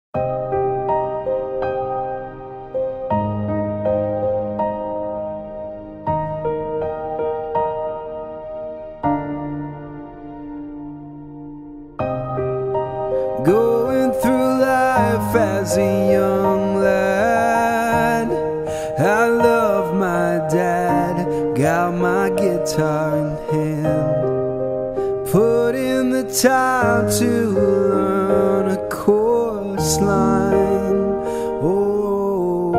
Going through life as a young lad, I love my dad, got my guitar in hand, put in the time to learn a chorus line. Oh,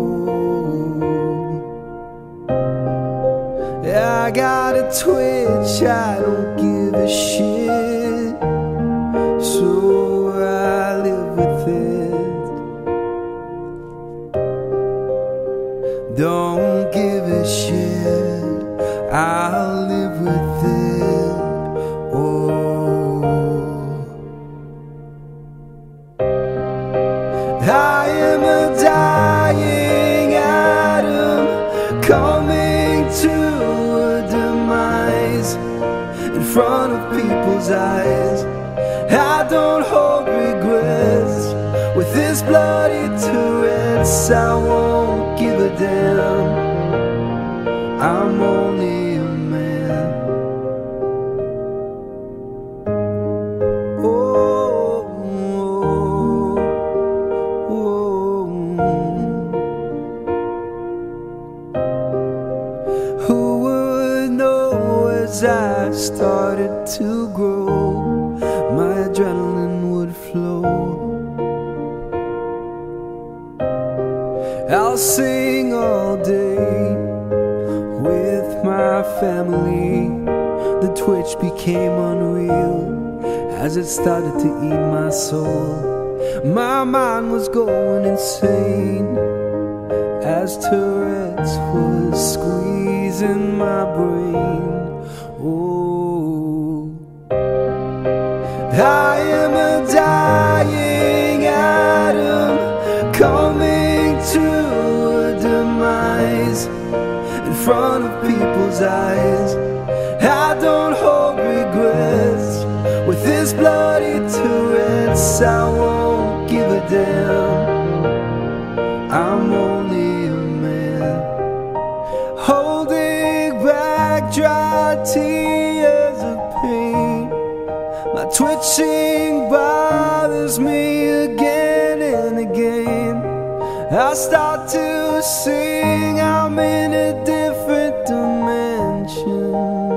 I got a twitch, I don't give a shit, so I live with it. Don't give a shit, I'll live with it. Oh, I am a dying atom, coming to a demise in front of people's eyes. I don't hold regrets with this bloody Tourette's. I won't give a damn, I'm only a man. Oh, oh, oh. Who would know as I started to grow, my adrenaline would flow. I'll sing all day with my family. The twitch became unreal as it started to eat my soul. My mind was going insane as Tourette's was squeezing my brain. Oh, I am a dying atom, coming to a demise in front of people's eyes. I don't hold regrets with this bloody Tourette's. I won't give a damn, I'm only a man, holding back dry tears of pain. My twitching bothers me again and again. I start to sing, I'm in a different dimension.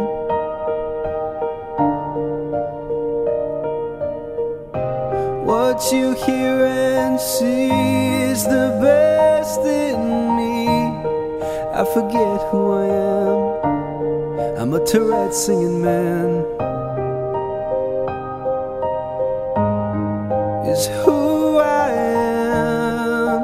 What you hear and see is the best in me. I forget who I am, I'm a Tourette singing man. Is who I am,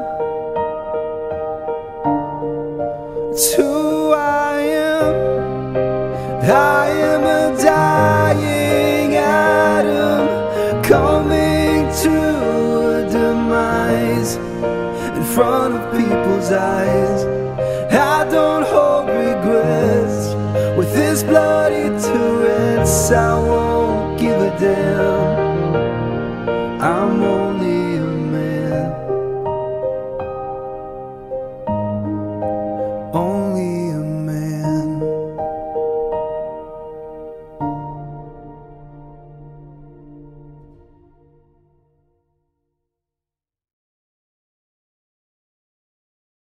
it's who I am. I am a dying atom, coming to a demise in front of people's eyes. I don't hold regrets with this bloody Tourette's. I won't give a damn,